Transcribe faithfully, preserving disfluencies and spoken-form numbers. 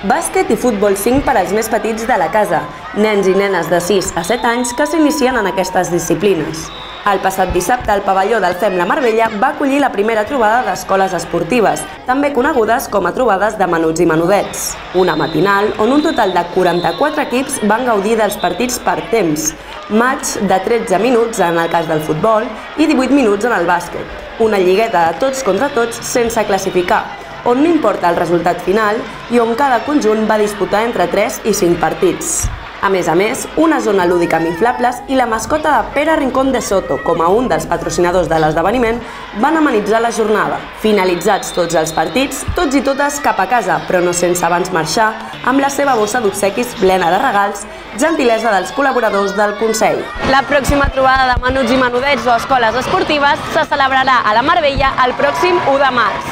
Bàsquet i futbol cinc per als més petits de la casa, nens i nenes de sis a set anys que s'inicien en aquestes disciplines. El passat dissabte, el pavelló del Fem la Marbella va acollir la primera trobada d'escoles esportives, també conegudes com a trobades de menuts i menudets. Una matinal on un total de quaranta-quatre equips van gaudir dels partits per temps, matx de tretze minuts en el cas del futbol i divuit minuts en el bàsquet. Una lligueta de tots contra tots sense classificar, on no importa el resultat final i on cada conjunt va disputar entre tres i cinc partits. A més a més, una zona lúdica amb inflables i la mascota de Pere Rincón de Soto, com a un dels patrocinadors de l'esdeveniment, van amenitzar la jornada. Finalitzats tots els partits, tots i totes cap a casa, però no sense abans marxar, amb la seva bossa d'obsequis plena de regals, gentilesa dels col·laboradors del Consell. La pròxima trobada de menuts i menudets o escoles esportives se celebrarà a la Marbella el pròxim u de març.